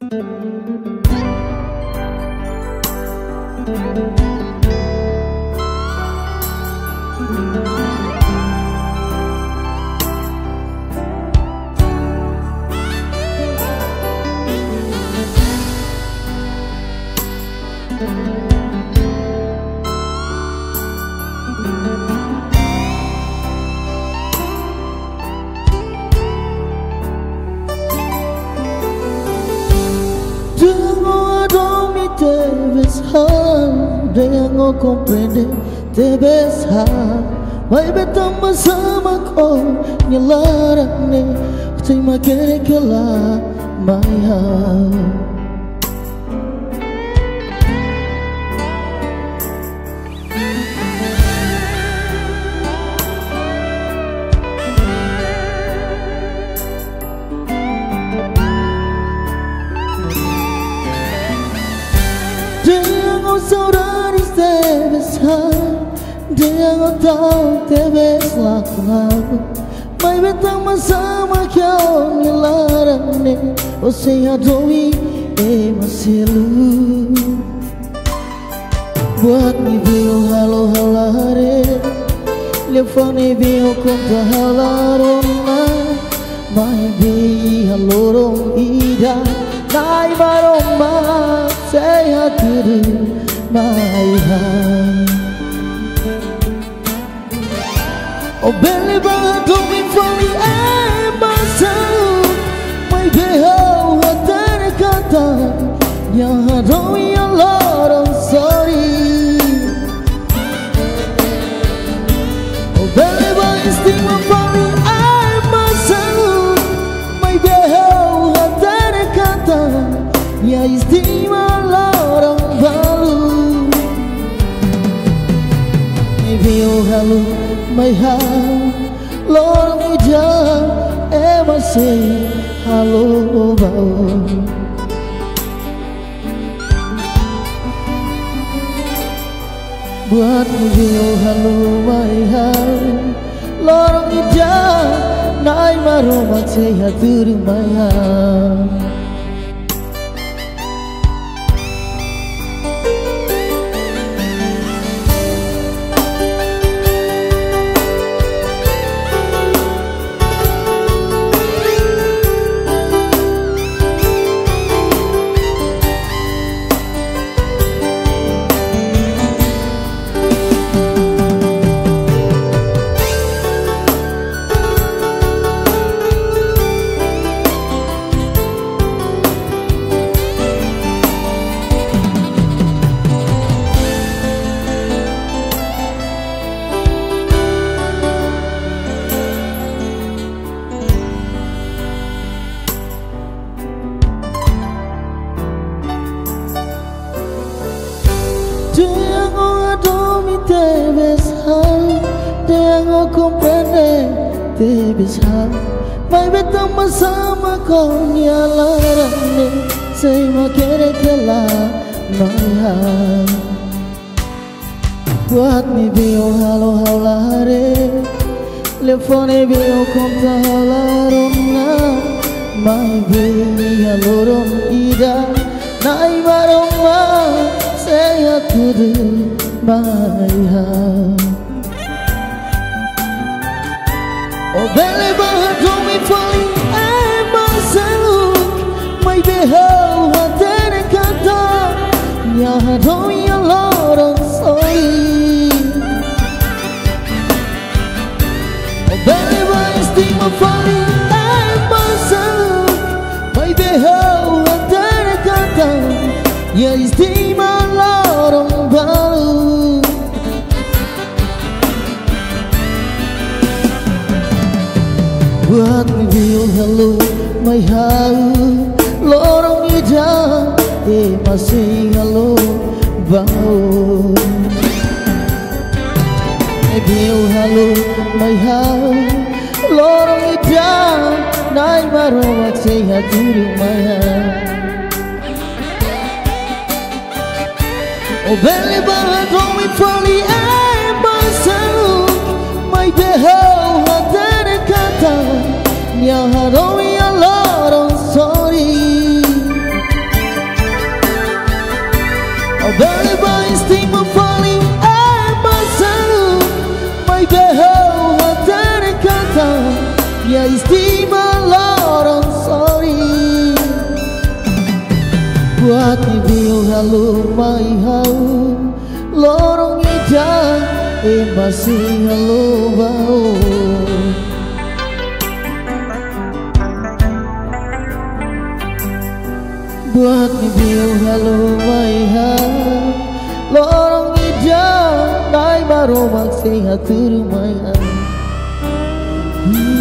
Devo comprendere, deve sa. Vai betama sama kau nyelarane, terima kere kela maya. Saudades debes dia não tahu debes laku mai betang sama kau ngelarane você adoi masih buat ni bio halo halare telefone bio conta halarona mai bi halorong ida nai baroma saya tiru my heart. Oh, belly band, don't be funny, I'm myself. My beho, I didn't cut down. Yeah, don't be a lot, I'm sorry. Oh, belly band, still my funny, I'm myself. My beho, I didn't cut down. Yeah, it's still my lot, I'm value. Viu halo mai ha lorong ija masih halo bau buat viu halo mai ha lorong ija nai maro masih hatur mai ha. Devo comprendere, debes vai betama sama kau nyalarane, saya kere kela maya. Buat mi bio halo halare, telefone bio conta halarona, mai bi haloron ida, nai baroma, saya tudu maya. Oh, belly band, don't be funny, I'm myself. My beho, I didn't cut down. Yeah, don't be a lot, I'm sorry. Oh, belly band, still my funny, I'm myself. My beho, I didn't cut down. Yeah, it's still my lot, I'm value. Buat mi bio halo mai hau lorong ija masih halo bau. Mi bio halo mai hau lorong ija nai maro masih hatur maya. Oh, belly band, don't be funny, I'm myself. My beho, I didn't cut down. Yeah, don't be a lot, I'm sorry. Beleba estima falling passalu mai behau hatane kata ya estima lorong sorry buat video halu mai hau lorong ijang masih halu bau buat video halu mai hau lorong ijang nai baru maksih hati rumah